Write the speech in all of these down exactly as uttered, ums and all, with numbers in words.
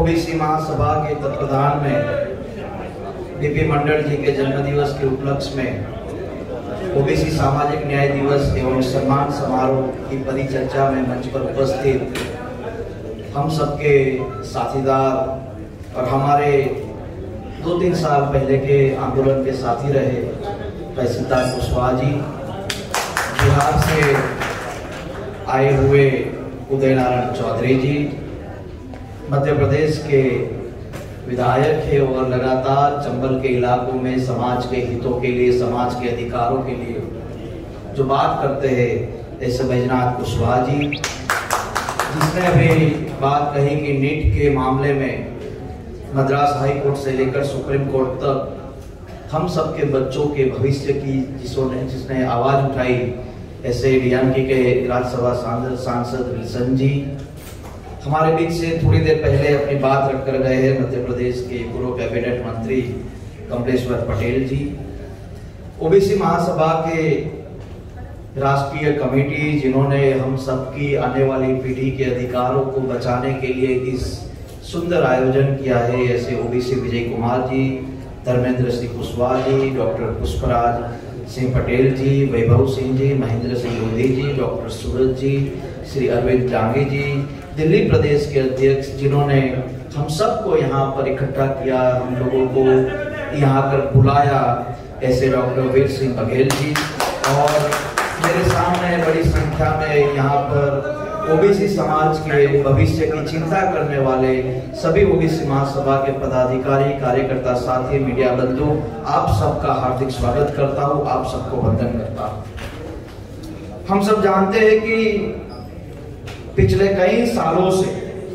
OBC महासभा के तत्वाधान में बीपी मंडल जी के जन्मदिवस के उपलक्ष्य में ओबीसी सामाजिक न्याय दिवस एवं सम्मान समारोह की परिचर्चा में मंच पर उपस्थित हम सबके साथीदार और हमारे दो तीन साल पहले के आंदोलन के साथी रहे तहसीलदार कुशवाहा जी, बिहार से आए हुए उदय नारायण चौधरी जी, मध्य प्रदेश के विधायक है और लगातार चंबल के इलाकों में समाज के हितों के लिए, समाज के अधिकारों के लिए जो बात करते हैं ऐसे बैजनाथ कुशवाहा जी, जिसने अभी बात कही कि नीट के मामले में मद्रास हाई कोर्ट से लेकर सुप्रीम कोर्ट तक हम सबके बच्चों के भविष्य की जिसने जिसने आवाज उठाई, ऐसे डीएमके के राज्यसभा सांसद सांसद विल्सन जी हमारे बीच से थोड़ी देर पहले अपनी बात रखकर गए हैं मध्य प्रदेश के पूर्व कैबिनेट मंत्री कमलेश्वर पटेल जी, ओबीसी महासभा के राष्ट्रीय कमेटी जिन्होंने हम सबकी आने वाली पीढ़ी के अधिकारों को बचाने के लिए इस सुंदर आयोजन किया है, ऐसे OBC Vijay Kumar ji, Dharmendra Singh Kushwaha ji, doctor Pushpraj Singh Patel ji, Vaibhav Singh ji, Mahendra Singh Lodhi ji, doctor Suraj ji, Shri Arvind Jangi ji, Delhi प्रदेश के अध्यक्ष जिन्होंने हम सबको यहाँ पर इकट्ठा किया, हम लोगों को यहाँ पर बुलाया, ऐसे डॉक्टर वीर सिंह बघेल जी, और मेरे सामने बड़ी संख्या में यहाँ पर ओबीसी समाज के भविष्य की चिंता करने वाले सभी ओबीसी महासभा के पदाधिकारी, कार्यकर्ता, साथी, मीडिया बंधु, आप सबका हार्दिक स्वागत करता हूँ, आप सबको वंदन करता हूँ। हम सब जानते हैं कि पिछले कई सालों से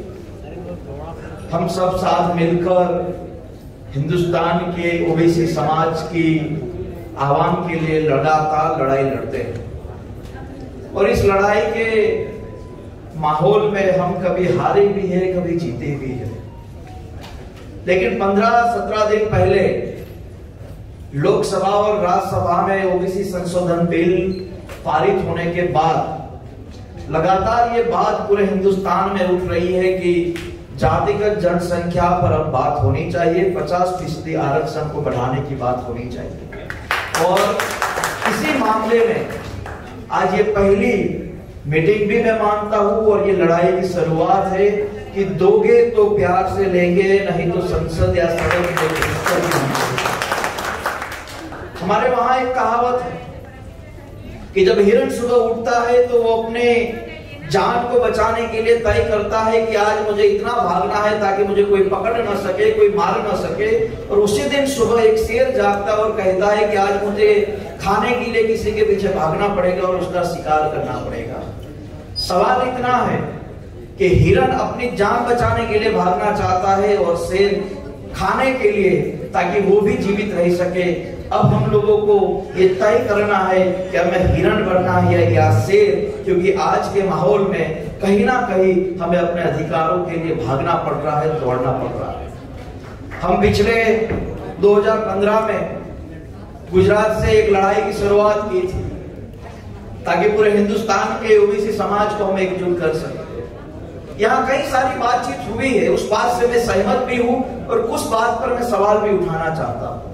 हम सब साथ मिलकर हिंदुस्तान के ओबीसी समाज की आवाम के लिए लगातार लड़ाई लड़ते हैं और इस लड़ाई के माहौल में हम कभी हारे भी हैं, कभी जीते भी हैं। लेकिन पंद्रह सत्रह दिन पहले लोकसभा और राज्यसभा में ओबीसी संशोधन बिल पारित होने के बाद लगातार ये बात पूरे हिंदुस्तान में उठ रही है कि जातिगत जनसंख्या पर अब बात होनी चाहिए, पचास फीसदी आरक्षण को बढ़ाने की बात होनी चाहिए। और इसी मामले में आज ये पहली मीटिंग भी मैं मानता हूं और ये लड़ाई की शुरुआत है कि दोगे तो प्यार से लेंगे, नहीं तो संसद या सदन में। हमारे वहां एक कहावत है कि जब हिरण सुबह उठता है तो वो अपने जान को बचाने के लिए तय करता है कि आज मुझे इतना भागना है ताकि मुझे कोई पकड़ ना सके, कोई मार ना सके, और उसी दिन सुबह एक शेर जागता है और कहता है कि आज मुझे खाने के लिए किसी के पीछे भागना पड़ेगा और उसका शिकार करना पड़ेगा। सवाल इतना है कि हिरण अपनी जान बचाने के लिए भागना चाहता है और शेर खाने के लिए, ताकि वो भी जीवित रह सके। अब हम लोगों को ये तय करना है कि हमें हिरण बनना है या शेर, क्योंकि आज के माहौल में कहीं ना कहीं हमें अपने अधिकारों के लिए भागना पड़ रहा है, दौड़ना पड़ रहा है। हम पिछले दो हज़ार पंद्रह में गुजरात से एक लड़ाई की शुरुआत की थी ताकि पूरे हिंदुस्तान के ओबीसी समाज को हम एकजुट कर सकें। यहाँ कई सारी बातचीत हुई है, उस बात से मैं सहमत भी हूं और कुछ बात पर मैं सवाल भी उठाना चाहता हूं।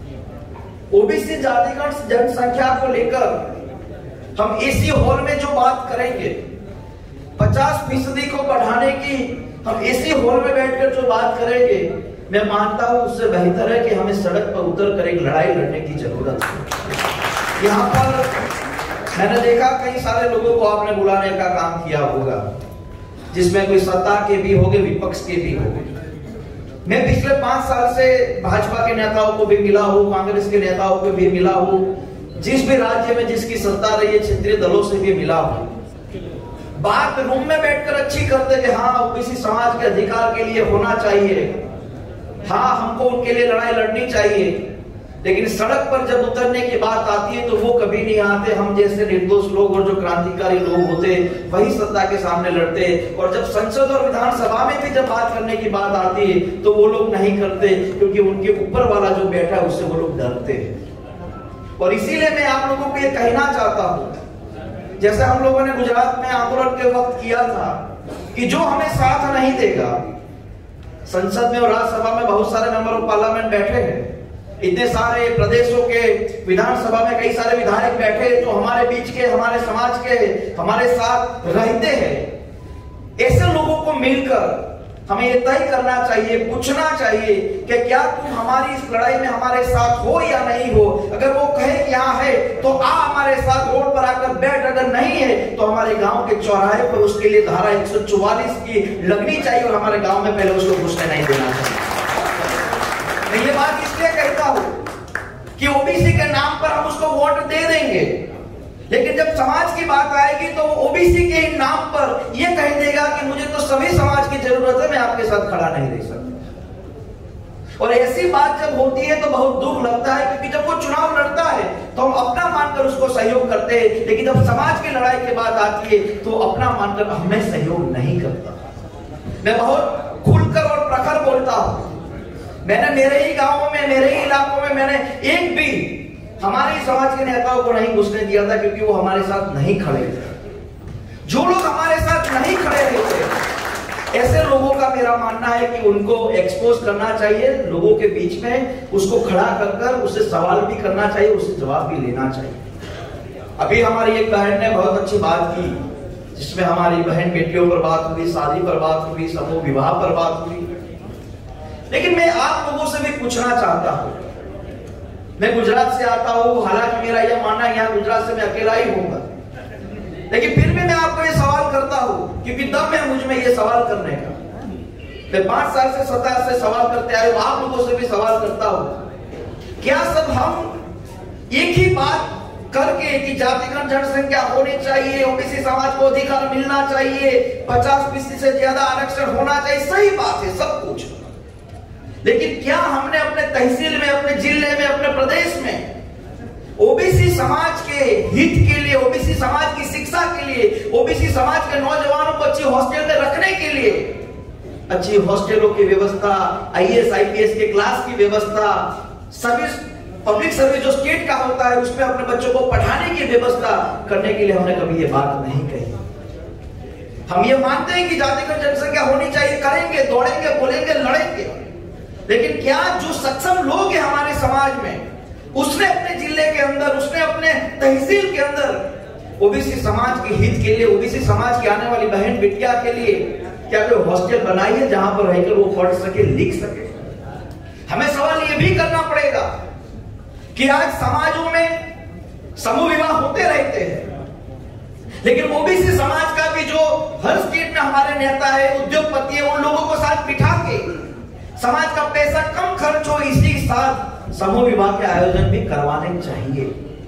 ओबीसी जातिगत जनसंख्या को लेकर हम इसी हॉल में जो बात करेंगे, पचास फीसदी को बढ़ाने की हम इसी हॉल में बैठकर जो बात करेंगे, मैं मानता हूं उससे बेहतर है कि हमें सड़क पर उतर कर एक लड़ाई लड़ने की जरूरत है। यहाँ पर मैंने देखा कई सारे लोगों को आपने बुलाने का काम किया होगा, जिसमें कोई सत्ता के भी होंगे, विपक्ष के भी होंगे। मैं पिछले पांच साल से भाजपा के नेताओं को भी मिला हूं, कांग्रेस के नेताओं को भी मिला हूं, जिस भी राज्य में जिसकी सत्ता रही है क्षेत्रीय दलों से भी मिला हूं। बात रूम में बैठकर अच्छी करते कि हाँ ओबीसी समाज के अधिकार के लिए होना चाहिए, हाँ हमको उनके लिए लड़ाई लड़नी चाहिए, लेकिन सड़क पर जब उतरने की बात आती है तो वो कभी नहीं आते। हम जैसे निर्दोष लोग और जो क्रांतिकारी लोग होते वही सत्ता के सामने लड़ते, और जब संसद और विधानसभा में भी जब बात करने की बात आती है तो वो लोग नहीं करते, क्योंकि उनके ऊपर वाला जो बैठा है उससे वो लोग डरते हैं। और इसीलिए मैं आप लोगों को ये कहना चाहता हूं, जैसे हम लोगों ने गुजरात में आंदोलन के वक्त किया था कि जो हमें साथ नहीं देगा संसद में और राज्यसभा में बहुत सारे मेंबर ऑफ पार्लियामेंट बैठे हैं, इतने सारे प्रदेशों के विधानसभा में कई सारे विधायक बैठे जो हमारे बीच के, हमारे समाज के, हमारे साथ रहते हैं। ऐसे लोगों को मिलकर हमें ये तय करना चाहिए, पूछना चाहिए कि क्या तुम हमारी इस लड़ाई में हमारे साथ हो या नहीं हो। अगर वो कहे कि हाँ है तो आ हमारे साथ रोड पर आकर बैठ, अगर नहीं है तो हमारे गांव के चौराहे पर उसके लिए धारा एक सौ चौवालीस की लगनी चाहिए और हमारे गांव में पहले उसको घुसने नहीं देना चाहिए। मैं ये बात इसलिए कहता हूं कि ओबीसी के नाम पर हम उसको वोट दे देंगे, लेकिन जब समाज की बात आएगी तो वो ओबीसी के नाम पर ये कह देगा कि मुझे तो सभी समाज की जरूरत है, मैं आपके साथ खड़ा नहीं रह सकता। और ऐसी बात जब होती है तो बहुत दुख लगता है, क्योंकि जब वो चुनाव लड़ता है तो हम अपना मानकर उसको सहयोग करते हैं, लेकिन जब समाज की लड़ाई की बात आती है तो अपना मानकर हमें सहयोग नहीं करता। मैं बहुत खुलकर और प्रखर बोलता हूं, मैंने मेरे ही गांवों में, मेरे ही इलाकों में मैंने एक भी हमारे समाज के नेताओं को नहीं घुसने दिया था, क्योंकि वो हमारे साथ नहीं खड़े थे। जो लोग हमारे साथ नहीं खड़े थे, ऐसे लोगों का मेरा मानना है कि उनको एक्सपोज करना चाहिए लोगों के बीच में, उसको खड़ा कर कर उससे सवाल भी करना चाहिए, उससे जवाब भी लेना चाहिए। अभी हमारी एक बहन ने बहुत अच्छी बात की, जिसमें हमारी बहन बेटियों पर बात हुई, शादी पर बात हुई, समूह विवाह पर बात हुई। लेकिन मैं आप लोगों से भी पूछना चाहता हूं, मैं गुजरात से आता हूं, हालांकि मेरा यह मानना है यहाँ गुजरात से मैं अकेला ही होऊंगा, लेकिन फिर भी मैं आपको ये सवाल करता हूं, क्योंकि दम है मुझ में ये सवाल करने का। मैं पांच साल से सत्रह से सवाल करते आए हूं, आप लोगों से भी सवाल करता हूं, क्या सब हम एक ही बात करके कि जातिगत जनसंख्या होनी चाहिए, ओबीसी समाज को अधिकार मिलना चाहिए, पचास फीसदी से ज्यादा आरक्षण होना चाहिए, सही बात है सब कुछ, लेकिन क्या हमने अपने तहसील में, अपने जिले में, अपने प्रदेश में ओबीसी समाज के हित के लिए, ओबीसी समाज की शिक्षा के लिए, ओबीसी समाज के नौजवानों को अच्छी हॉस्टल में रखने के लिए अच्छी हॉस्टलों की व्यवस्था, आईएएस आईपीएस के क्लास की व्यवस्था, सर्विस, पब्लिक सर्विस जो स्टेट का होता है उसमें अपने बच्चों को पढ़ाने की व्यवस्था करने के लिए हमने कभी ये बात नहीं कही। हम ये मानते हैं कि जातिगत जनसंख्या होनी चाहिए, करेंगे, दौड़ेंगे, बोलेंगे, लड़ेंगे, लेकिन क्या जो सक्षम लोग हैं हमारे समाज में, उसने अपने जिले के अंदर, उसने अपने तहसील के अंदर ओबीसी समाज के हित के लिए, ओबीसी समाज की आने वाली बहन बिटिया के लिए क्या कोई हॉस्टल बनाई है जहां पर रहकर वो पढ़ सके, लिख सके? हमें सवाल ये भी करना पड़ेगा कि आज समाजों में समूह विवाह होते रहते हैं, लेकिन ओबीसी समाज का भी जो हर स्टेट में हमारे नेता है, उद्योगपति है, उन लोगों को साथ बिठा के समाज का पैसा कम खर्च हो, इसी साथ समूह विवाह के आयोजन भी करवाने चाहिए।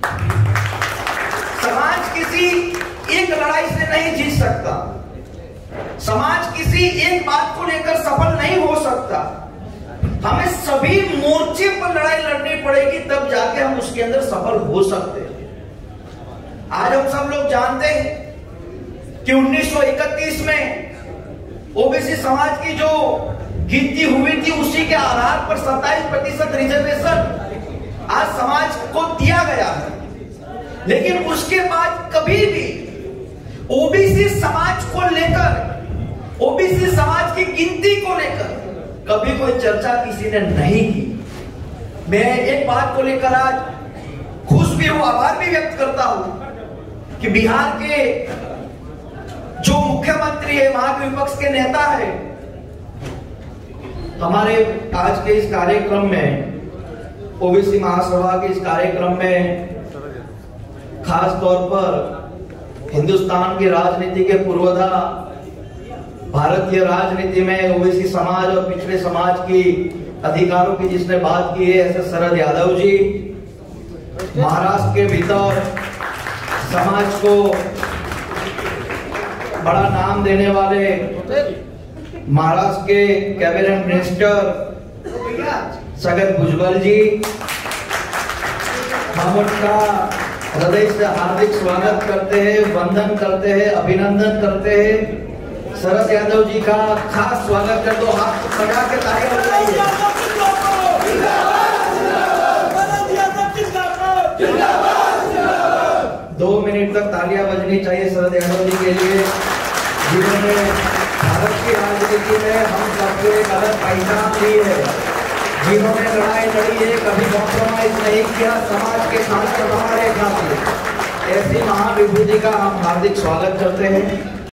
समाज किसी एक लड़ाई से नहीं जीत सकता, समाज किसी एक बात को लेकर सफल नहीं हो सकता, हमें सभी मोर्चे पर लड़ाई लड़नी पड़ेगी, तब जाके हम उसके अंदर सफल हो सकते हैं। आज हम सब लोग जानते हैं कि उन्नीस सौ इकतीस में ओबीसी समाज की जो गिनती हुई थी, उसी के आधार पर सत्ताईस प्रतिशत रिजर्वेशन आज समाज को दिया गया है, लेकिन उसके बाद कभी भी ओबीसी समाज को लेकर, ओबीसी समाज की गिनती को लेकर कभी कोई चर्चा किसी ने नहीं की। मैं एक बात को लेकर आज खुश भी हूं, आभार भी व्यक्त करता हूं कि बिहार के जो मुख्यमंत्री है, वहां के विपक्ष के नेता है, हमारे आज के इस कार्यक्रम में, ओबीसी महासभा के इस कार्यक्रम में खास तौर पर हिंदुस्तान की राजनीति के पूर्वधा, भारतीय राजनीति में ओबीसी समाज और पिछड़े समाज की अधिकारों की जिसने बात की है, ऐसे शरद यादव जी, महाराष्ट्र के भीतर समाज को बड़ा नाम देने वाले महाराष्ट्र के कैबिनेट मिनिस्टर छगन भुजबल जी, हम उनका हृदय से हार्दिक स्वागत करते हैं, वंदन करते हैं, अभिनंदन करते हैं। शरद यादव जी का खास स्वागत कर दो, हाथ लगा के तालियां बजाइए। दो मिनट तक तालियां बजनी चाहिए शरद यादव जी के लिए, जिन्होंने भारत की राजनीति स्थिति में हम सबको एक अलग पहचान दी है। जिन्होंने लड़ाई लड़ी है, कभी कॉम्प्रोमाइज नहीं किया समाज के साथ हमारे खातिर, ऐसी महाविभूति का हम हार्दिक स्वागत करते हैं।